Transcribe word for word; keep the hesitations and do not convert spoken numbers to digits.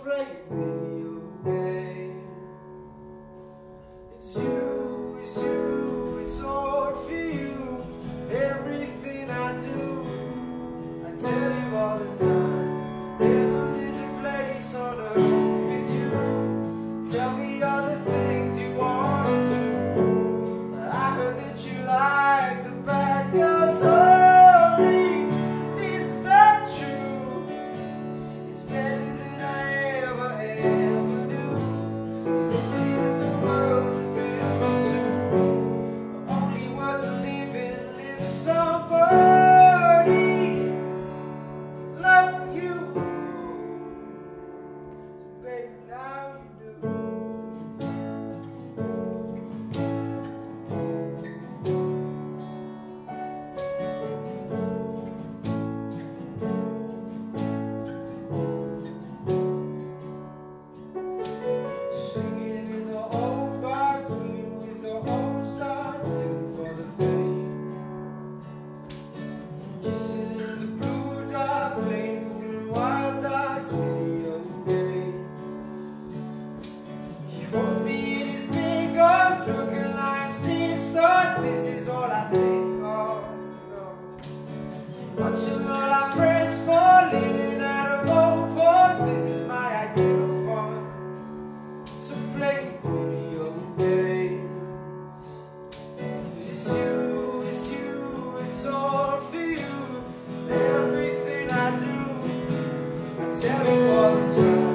play video game. It's you, it's you, it's all for you. Everything I do, I tell you all the time. Heaven is a place on earth with you. Tell me all the things you want to do. I heard that you like the bad girls only. Is that true? It's better than I ever, ever knew. They say that the world is built for two, but only worth living if somebody love you. So baby, now you do. Singing in the old bars, swinging with the old stars, living for the fame. Kissing in the blue dark, playing pool and wild dogs, video game. He holds me in his big arms, looking like seeing stars. This is all I think of. Watching all our friends falling in and out of old bars. This is my idea of fun. So play video games. It's you, it's you, it's all for you. Everything I do, I tell you all the time.